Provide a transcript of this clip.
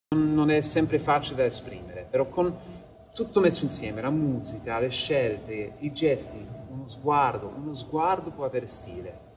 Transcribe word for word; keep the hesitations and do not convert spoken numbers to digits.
non è sempre facile da esprimere, però con tutto messo insieme, la musica, le scelte, i gesti, uno sguardo, uno sguardo può avere stile.